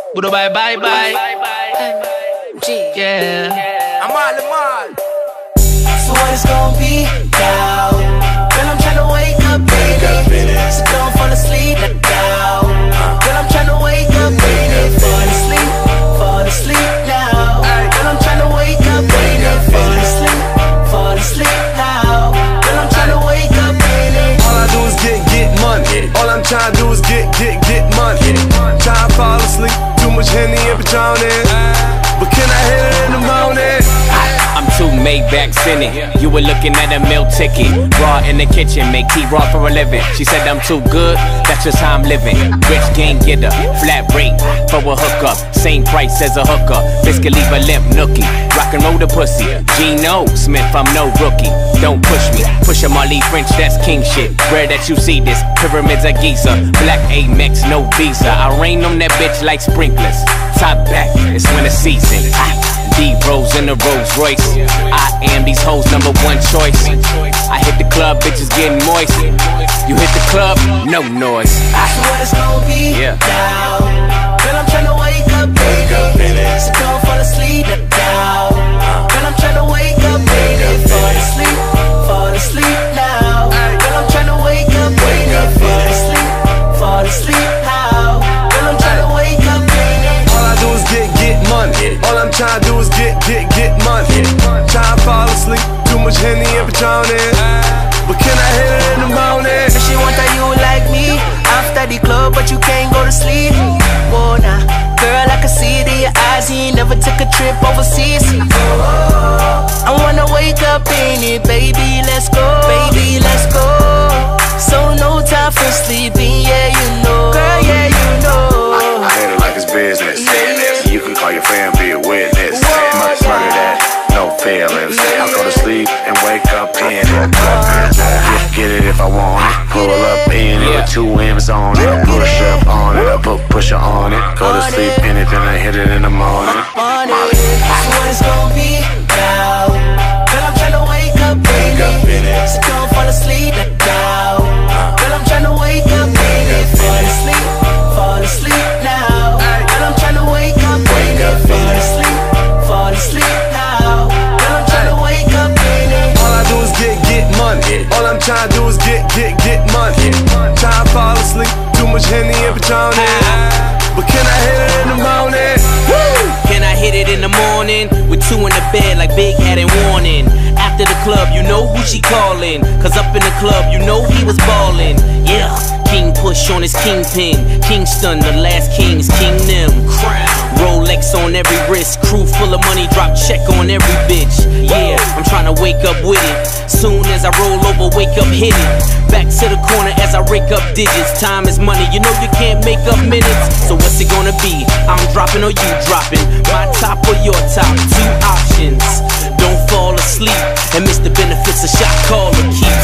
Budo bye bye bye. Yeah. I'm all the mall. So what it's gonna be now? Girl, I'm tryna wake up, baby. So don't fall asleep now. Girl, I'm tryna wake up, baby. Fall asleep now. Girl, I'm tryna wake up, baby. Fall asleep now. Girl, I'm tryna wake up, baby. All I do is get money. All I'm tryna do is get money. Tryna fall asleep. Too much Henny and Patron in. But can I hit it in the morning? I'm too Maybachs in it. You were looking at a meal ticket. Raw in the kitchen, make tea raw for a living. She said I'm too good, that's just how I'm living. Rich gang getter, flat rate for a hookup. Same price as a hooker. Biscuit leave a limp nookie. Rock and roll the pussy. Gino Smith, I'm no rookie. Don't push me. Pusha Marley French, that's king shit. Rare that you see this. Pyramids of Giza. Black Amex, no visa. I rain on that bitch like sprinklers. Top back, it's winter season. D-Rose in the Rolls Royce. I am these hoes' #1 choice. I hit the club, bitches getting moist. You hit the club, no noise. So what it's gonna be now? Girl, I'm tryna wake up, baby. So don't fall asleep now. Girl, I'm tryna wake up, baby. Fall asleep now. Girl, I'm tryna wake up, baby. Fall asleep now. Girl, I'm tryna wake up, baby. All I do is get money. All I'm tryna do is get money. Tryna fall asleep. Too much Henny and Patron in. But can I hit it in the morning? She want that you like me after the club, but you can't go to sleep. Oh, nah. Girl, I can see it in your eyes. You ain't never took a trip overseas. I wanna wake up in it, baby, let's go. Baby, let's go. So no time for sleeping, yeah, you know. Girl, yeah, you know. I hit it like it's business. You can call your friend, be a witness. Murder that, no feelings. I'll go to sleep and wake up in it. Get it if I want it. Pull up in it with 2 M's on it. Push up on it, I put Pusha on it. Go to sleep in it, then I hit it in the morning. So what it's gonna be now? Girl, I'm tryna wake up, baby. So don't fall asleep now. Girl, I'm tryna wake up, baby. Fall asleep now. Girl, I'm tryna wake up, baby. Fall asleep now. Girl, I'm tryna wake up, baby. All I do is get money. All I'm tryna do is get money. Tryna fall asleep. Too much Henny and Patron in. But can I hit it in the morning? Can I hit it in the morning? With 2 in the bed like Big had in warning. After the club, you know who she calling. Cause up in the club, you know he was ballin'. Yeah, King Push on his kingpin. Kingston, the last kings, King them. Rolex on every wrist. Crew full of money, drop check on every bitch. Yeah, I'm tryna wake up with it. Soon as I roll over, wake up, hit it. Back to the corner as I rake up digits. Time is money, you know you can't make up minutes. So what's it gonna be? I'm dropping or you dropping? My top or your top? 2 options. Don't fall asleep and miss the benefits of shot caller. Keep